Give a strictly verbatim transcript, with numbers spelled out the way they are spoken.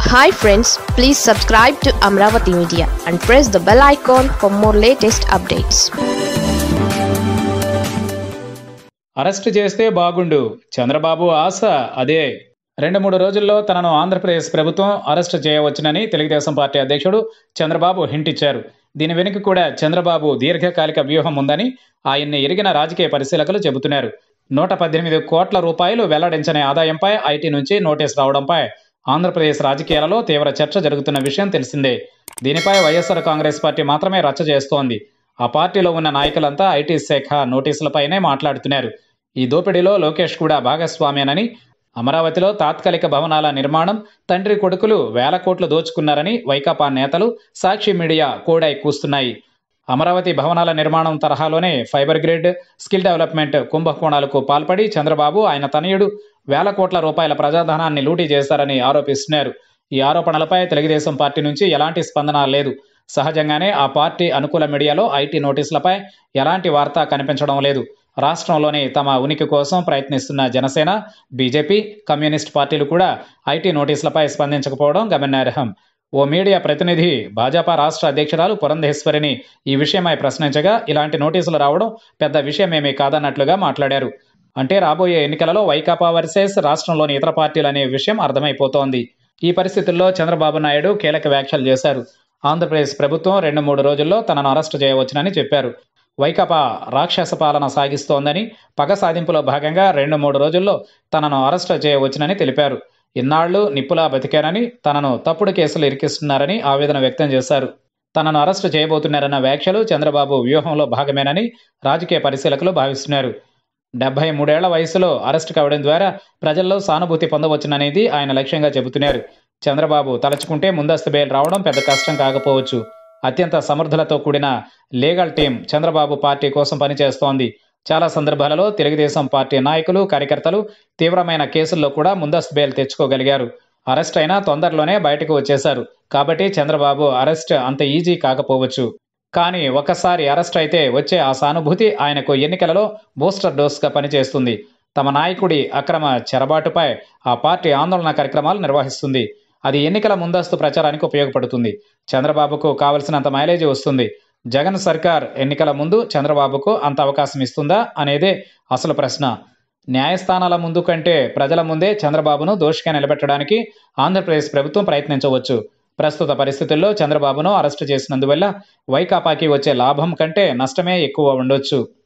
Hi friends, please subscribe to Amaravathi Media and press the bell icon for more latest updates. Arrest చేస్తే బాగుండు, చంద్రబాబు ఆశ అదే. రెండు మూడు రోజుల్లో తనను ఆంధ్రప్రదేశ్ ప్రభుత్వం అరెస్ట్ చేయవచ్చునని తెలుగుదేశం పార్టీ అధ్యక్షుడు చంద్రబాబు హింట్ ఇచ్చారు. దీని వెనుక కూడా చంద్రబాబు దీర్ఘకాలిక వ్యూహం ఉందని ఆయన్ని ఎరిగిన రాజకీయ పరిశీలకులు చెబుతున్నారు. నూట పద్దెనిమిది కోట్ల రూపాయలు వెల్లడించని ఆదాయంపై ఐటీ నుంచి నోటీస్ రావడంపై ఆంధ్రప్రదేశ్ రాజకీయాలలో తీవ్ర చర్చ జరుగుతున్న విషయం తెలిసిందే. దీనిపై వైఎస్ఆర్ కాంగ్రెస్ పార్టీ మాత్రమే రచ్చ చేస్తోంది. ఆ పార్టీలో ఉన్న నాయకులంతా ఐటీ శాఖ నోటీసులపైనే మాట్లాడుతున్నారు. ఈ దోపిడీలో లోకేష్ కూడా భాగస్వామేనని, అమరావతిలో తాత్కాలిక భవనాల నిర్మాణం తండ్రి కొడుకులు వేల కోట్లు దోచుకున్నారని వైకాపా నేతలు సాక్షి మీడియా కోడై కూస్తున్నాయి. అమరావతి భవనాల నిర్మాణం తరహాలోనే ఫైబర్ గ్రిడ్, స్కిల్ డెవలప్మెంట్ కుంభకోణాలకు పాల్పడి చంద్రబాబు, ఆయన తనయుడు వేల కోట్ల రూపాయల ప్రజాధనాన్ని లూటీ చేశారని ఆరోపిస్తున్నారు. ఈ ఆరోపణలపై తెలుగుదేశం పార్టీ నుంచి ఎలాంటి స్పందన లేదు. సహజంగానే ఆ పార్టీ అనుకూల మీడియాలో ఐటీ నోటీసులపై ఎలాంటి వార్త కనిపించడం లేదు. రాష్ట్రంలోని తమ ఉనికి కోసం ప్రయత్నిస్తున్న జనసేన, బీజేపీ, కమ్యూనిస్ట్ పార్టీలు కూడా ఐటీ నోటీసులపై స్పందించకపోవడం గమనార్హం. ఓ మీడియా ప్రతినిధి భాజపా రాష్ట్ర అధ్యక్షురాలు పురంధేశ్వరిని ఈ విషయమై ప్రశ్నించగా, ఇలాంటి నోటీసులు రావడం పెద్ద విషయమేమీ కాదన్నట్లుగా మాట్లాడారు. అంటే రాబోయే ఎన్నికలలో వైకాపా వర్సెస్ రాష్ట్రంలోని ఇతర పార్టీలు అనే విషయం అర్థమైపోతోంది. ఈ పరిస్థితుల్లో చంద్రబాబు నాయుడు కీలక వ్యాఖ్యలు చేశారు. ఆంధ్రప్రదేశ్ ప్రభుత్వం రెండు మూడు రోజుల్లో తనను అరెస్టు చేయవచ్చునని చెప్పారు. వైకాపా రాక్షస పాలన సాగిస్తోందని, పగ సాధింపులో భాగంగా రెండు మూడు రోజుల్లో తనను అరెస్టు చేయవచ్చునని తెలిపారు. ఇన్నాళ్లు నిప్పులా బతికారని, తనను తప్పుడు కేసులు ఇరికిస్తున్నారని ఆవేదన వ్యక్తం చేశారు. తనను అరెస్టు చేయబోతున్నారన్న వ్యాఖ్యలు చంద్రబాబు వ్యూహంలో భాగమేనని రాజకీయ పరిశీలకులు భావిస్తున్నారు. డెబ్బై మూడేళ్ల వయసులో అరెస్టు కావడం ద్వారా ప్రజల్లో సానుభూతి పొందవచ్చుననేది ఆయన లక్ష్యంగా చెబుతున్నారు. చంద్రబాబు తలచుకుంటే ముందస్తు బెయిల్ రావడం పెద్ద కష్టం కాకపోవచ్చు. అత్యంత సమర్థులతో కూడిన లీగల్ టీం చంద్రబాబు పార్టీ కోసం పనిచేస్తోంది. చాలా సందర్భాలలో తెలుగుదేశం పార్టీ నాయకులు, కార్యకర్తలు తీవ్రమైన కేసుల్లో కూడా ముందస్తు బెయిల్ తెచ్చుకోగలిగారు. అరెస్ట్ అయినా తొందరలోనే బయటకు వచ్చేశారు. కాబట్టి చంద్రబాబు అరెస్ట్ అంత ఈజీ కాకపోవచ్చు. కానీ ఒక్కసారి అరెస్ట్ అయితే వచ్చే ఆ సానుభూతి ఆయనకు ఎన్నికలలో బూస్టర్ డోస్గా పనిచేస్తుంది. తమ నాయకుడి అక్రమ చెరబాటుపై ఆ పార్టీ ఆందోళన కార్యక్రమాలు నిర్వహిస్తుంది. అది ఎన్నికల ముందస్తు ప్రచారానికి ఉపయోగపడుతుంది. చంద్రబాబుకు కావలసినంత మైలేజీ వస్తుంది. జగన్ సర్కార్ ఎన్నికల ముందు చంద్రబాబుకు అంత అవకాశం ఇస్తుందా అనేదే అసలు ప్రశ్న. న్యాయస్థానాల ముందు కంటే ప్రజల ముందే చంద్రబాబును దోషిగా నిలబెట్టడానికి ఆంధ్రప్రదేశ్ ప్రభుత్వం ప్రయత్నించవచ్చు. ప్రస్తుత పరిస్థితుల్లో చంద్రబాబును అరెస్టు చేసినందువల్ల వైకాపాకి వచ్చే లాభం కంటే నష్టమే ఎక్కువ ఉండొచ్చు.